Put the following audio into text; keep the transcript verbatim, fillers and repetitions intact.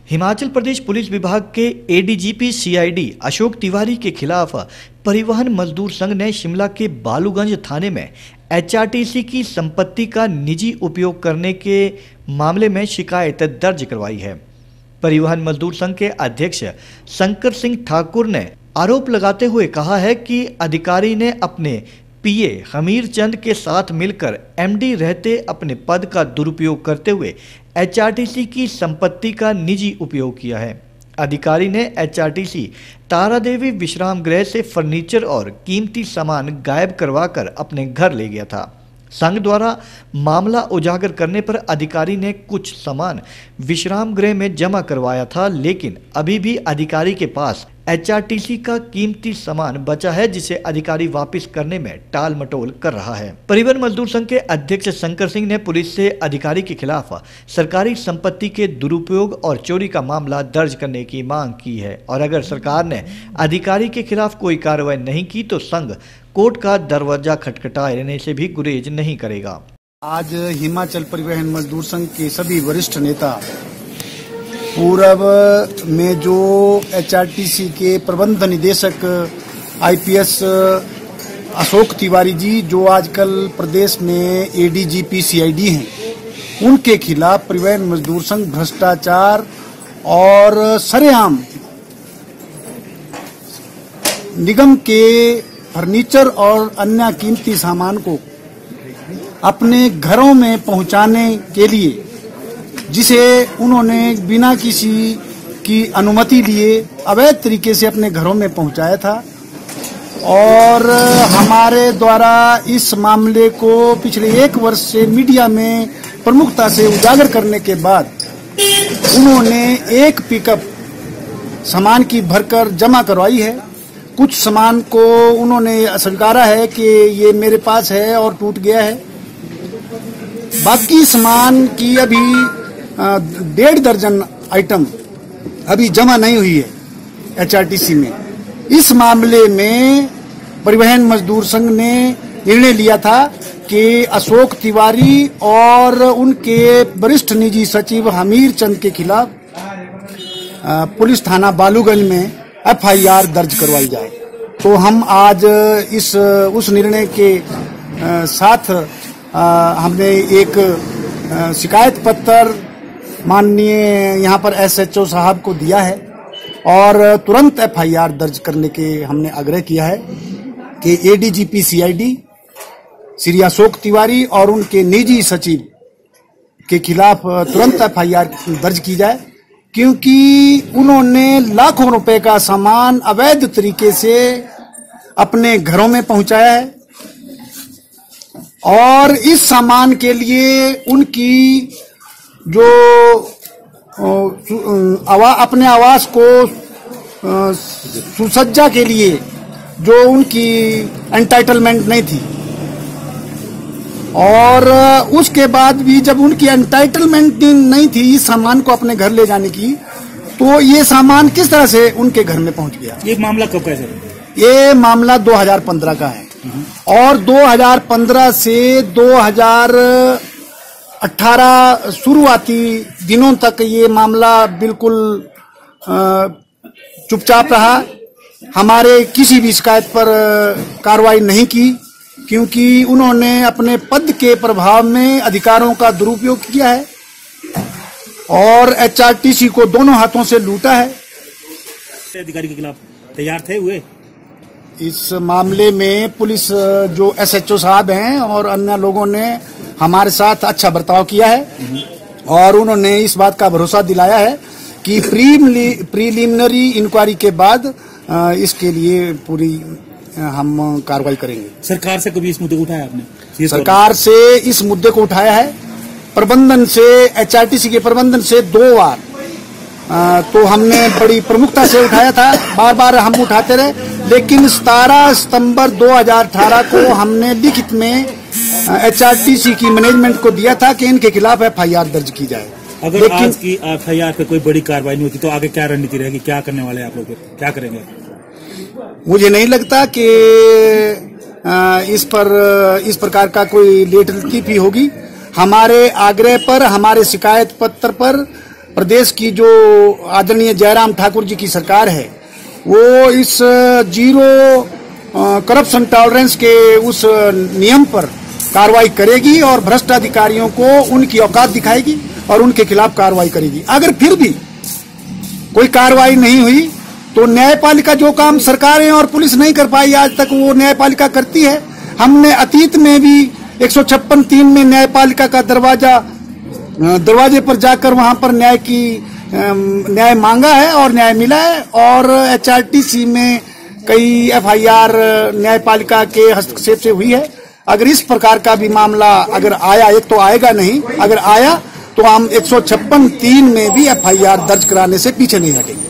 Himachal Pradesh police विभाग के ADGP CID Ashok Tiwari के खिलाफ परिवहन मजदूर संघ ने शिमला के बालूगंज थाने में एचआरटीसी की संपत्ति का निजी उपयोग करने के मामले में शिकायत दर्ज करवाई है। परिवहन मजदूर संघ के अध्यक्ष शंकर सिंह ठाकुर ने आरोप लगाते हुए कहा है कि अधिकारी ने अपने पीए हमीर चंद के साथ मिलकर एमडी रहते अपने पद का दुरुपयोग करते हुए एचआरटीसी की संपत्ति का निजी उपयोग किया है। अधिकारी ने एचआरटीसी तारादेवी विश्राम गृह से फर्नीचर और कीमती सामान गायब करवाकर अपने घर ले गया था। संघ द्वारा मामला उजागर करने पर अधिकारी ने कुछ सामान विश्राम गृह में जमा करवाया था, लेकिन अभी भी अधिकारी के पास एचआरटीसी का कीमती सामान बचा है, जिसे अधिकारी वापस करने में टाल मटोल कर रहा है। परिवहन मजदूर संघ के अध्यक्ष शंकर सिंह ने पुलिस से अधिकारी के खिलाफ सरकारी संपत्ति के दुरुपयोग और चोरी का मामला दर्ज करने की मांग की है और अगर सरकार ने अधिकारी के खिलाफ कोई कार्रवाई नहीं की तो संघ कोर्ट का दरवाजा खटखटाए रहने से भी गुरेज नहीं करेगा। आज हिमाचल परिवहन मजदूर संघ के सभी वरिष्ठ नेता पूर्व में जो एचआरटीसी के प्रबंध निदेशक आईपीएस अशोक तिवारी जी, जो आजकल प्रदेश में एडीजीपी सीआईडी हैं, उनके खिलाफ परिवहन मजदूर संघ भ्रष्टाचार और सरेआम निगम के फर्नीचर और अन्य कीमती सामान को अपने घरों में पहुंचाने के लिए, जिसे उन्होंने बिना किसी की अनुमति लिए अवैध तरीके से अपने घरों में पहुंचाया था और हमारे द्वारा इस मामले को पिछले एक वर्ष से मीडिया में प्रमुखता से उजागर करने के बाद उन्होंने एक पिकअप सामान की भरकर जमा करवाई है। कुछ सामान को उन्होंने स्वीकारा है कि ये मेरे पास है और टूट गया है। बाकी सामान की अभी डेढ़ दर्जन आइटम अभी जमा नहीं हुई है एचआरटीसी में। इस मामले में परिवहन मजदूर संघ ने निर्णय लिया था कि अशोक तिवारी और उनके वरिष्ठ निजी सचिव हमीर चंद के खिलाफ पुलिस थाना बालूगंज में एफआईआर दर्ज करवाई जाए। तो हम आज इस उस निर्णय के साथ हमने एक शिकायत पत्र माननीय यहाँ पर एसएचओ साहब को दिया है और तुरंत एफआईआर दर्ज करने के हमने आग्रह किया है कि एडीजीपी सीआईडी श्री अशोक तिवारी और उनके निजी सचिव के खिलाफ तुरंत एफआईआर दर्ज की जाए, क्योंकि उन्होंने लाखों रुपए का सामान अवैध तरीके से अपने घरों में पहुंचाया है और इस सामान के लिए उनकी जो आवा, अपने आवास को सुसज्जा के लिए जो उनकी एंटाइटलमेंट नहीं थी और उसके बाद भी जब उनकी एंटाइटलमेंट नहीं थी इस सामान को अपने घर ले जाने की, तो ये सामान किस तरह से उनके घर में पहुंच गया। ये मामला कब का है? ये मामला दो हज़ार पंद्रह का है और दो हज़ार पंद्रह से दो हज़ार अठारह शुरुआती दिनों तक ये मामला बिल्कुल चुपचाप रहा। हमारे किसी भी शिकायत पर कार्रवाई नहीं की, क्योंकि उन्होंने अपने पद के प्रभाव में अधिकारों का दुरुपयोग किया है और एचआरटीसी को दोनों हाथों से लूटा है। अधिकारी के खिलाफ तैयार थे हुए इस मामले में पुलिस जो एसएचओ साहब हैं और अन्य लोगों ने हमारे साथ अच्छा बर्ताव किया है और उन्होंने इस बात का भरोसा दिलाया है कि प्रीलिमिनरी इंक्वायरी के बाद इसके लिए पूरी हम कार्रवाई करेंगे। सरकार से कभी इस मुद्दे को उठाया आपने? सरकार से इस मुद्दे को उठाया है, प्रबंधन से, एचआरटीसी के प्रबंधन से दो बार आ, तो हमने बड़ी प्रमुखता से उठाया था, बार बार हम उठाते रहे, लेकिन सत्रह सितंबर दो हज़ार अठारह को हमने लिखित में एचआरटीसी की मैनेजमेंट को दिया था कि इनके खिलाफ एफआईआर दर्ज की जाए। अगर लेकिन आज की एफआईआर पे कोई बड़ी कार्रवाई नहीं होती तो आगे क्या रणनीति रहेगी? क्या करने वाले आप लोग, क्या करेंगे? मुझे नहीं लगता कि इस पर इस प्रकार का कोई लेटलती भी होगी। हमारे आग्रह पर, हमारे शिकायत पत्र पर प्रदेश की जो आदरणीय जयराम ठाकुर जी की सरकार है वो इस जीरो करप्शन टॉलरेंस के उस नियम पर कार्रवाई करेगी और भ्रष्ट अधिकारियों को उनकी औकात दिखाएगी और उनके खिलाफ कार्रवाई करेगी। अगर फिर भी कोई कार्रवाई नहीं हुई तो न्यायपालिका जो काम सरकारें और पुलिस नहीं कर पाई आज तक वो न्यायपालिका करती है। हमने अतीत में भी एक सौ छप्पन तीन में न्यायपालिका का दरवाजा दरवाजे पर जाकर वहां पर न्याय की न्याय मांगा है और न्याय मिला है। और एचआरटीसी में कई एफआईआर न्यायपालिका के हस्तक्षेप से हुई है। अगर इस प्रकार का भी मामला अगर आया, एक तो आएगा नहीं, अगर आया तो हम एक सौ छप्पन तीन में भी एफआईआर दर्ज कराने से पीछे नहीं हटेंगे।